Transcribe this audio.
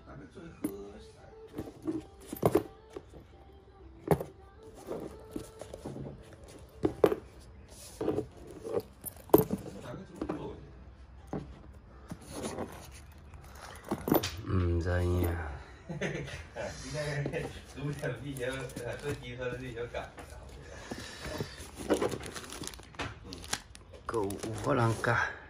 大概最好唔知影。 你那主场地要做集合的地要改。 有法人教。